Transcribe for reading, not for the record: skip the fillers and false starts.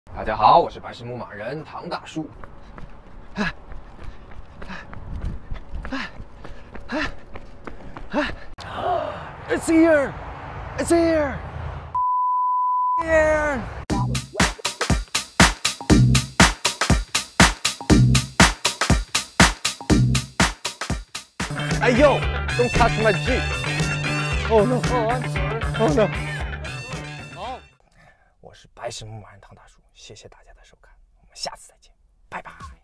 大家好，我是白石牧马人唐大叔。It's here! It's here! Here! Hey yo! Don't touch my Jeep! Oh no! Oh, I'm sorry! Oh no! 我是白石牧马人唐大叔，谢谢大家的收看，我们下次再见，拜拜。